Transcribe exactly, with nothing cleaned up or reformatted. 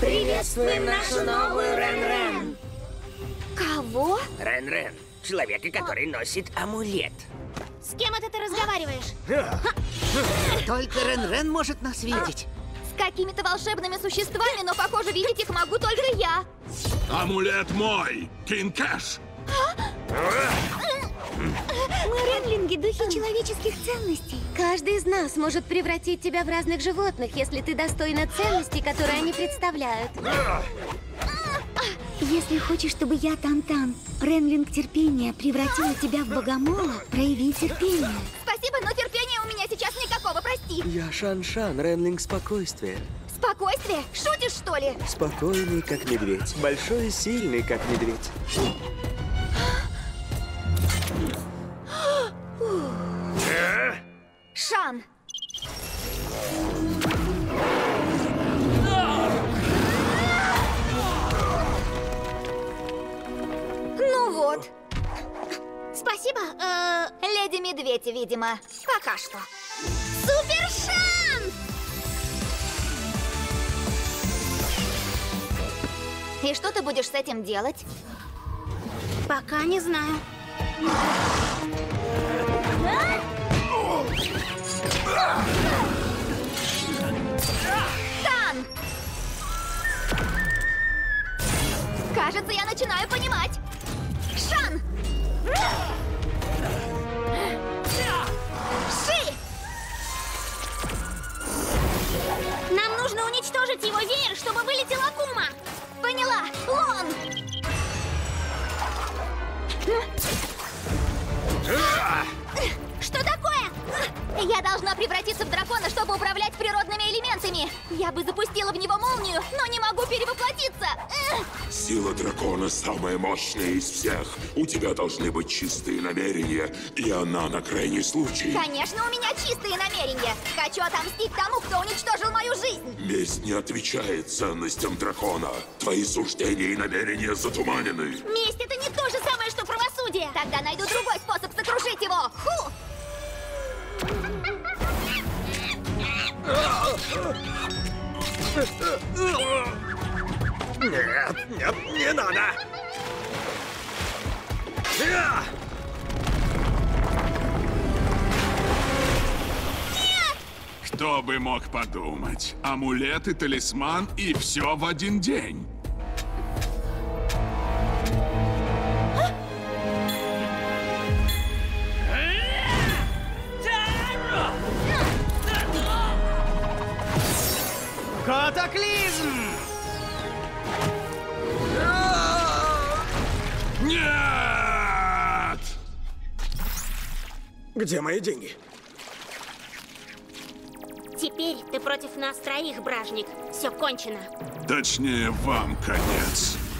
Приветствуем нашу новую Рен-Рен. Кого? Рен-Рен. Человека, который носит амулет. С кем это ты разговариваешь? Только Рен-Рен может нас видеть. С какими-то волшебными существами, но, похоже, видеть их могу только я. Амулет мой, Кинг Кэш. Мы ренлинги, духи человеческих ценностей. Каждый из нас может превратить тебя в разных животных, если ты достойна ценностей, которые они представляют. Если хочешь, чтобы я, Тан-Тан, ренлинг терпения, превратила тебя в богомола, прояви терпение. Спасибо, но терпения у меня сейчас никакого, прости. Я Шан-Шан, ренлинг спокойствия. Спокойствие? Шутишь, что ли? Спокойный, как медведь. Большой и сильный, как медведь. Шан! Ну вот. Спасибо, э, Леди Медведь, видимо. Пока что. Супер Шан! И что ты будешь с этим делать? Пока не знаю. Тан! Кажется, я начинаю понимать. Шан! Ши! Нам нужно уничтожить его веер, чтобы вылетела Акума. Поняла! Лон! Что такое? Я должна превратиться в дракона, чтобы управлять природными элементами. Я бы запустила в него молнию, но не могу перевоплотиться. Сила дракона самая мощная из всех. У тебя должны быть чистые намерения, и она на крайний случай. Конечно, у меня чистые намерения. Хочу отомстить тому, кто уничтожил мою жизнь. Месть не отвечает ценностям дракона. Твои суждения и намерения затуманены. Месть — это не то же самое, что правосудие. Тогда найду другой способ сокрушить его. Ху! Нет, нет, не надо! Нет! Кто бы мог подумать? Амулет и талисман, и все в один день. Катаклизм! Нет! Где мои деньги? Теперь ты против нас троих, бражник. Все кончено. Точнее, вам конец.